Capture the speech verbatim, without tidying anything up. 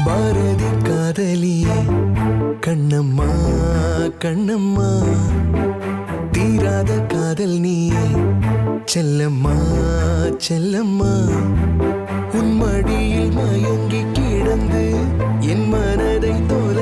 பாரதி காதலியே கண்ணம்மா கண்ணம்மா தீராத காதல் நீயே செல்லம்மா செல்லம்மா உன் மடியில் மயங்கி கிடந்து என் மனதை தோல்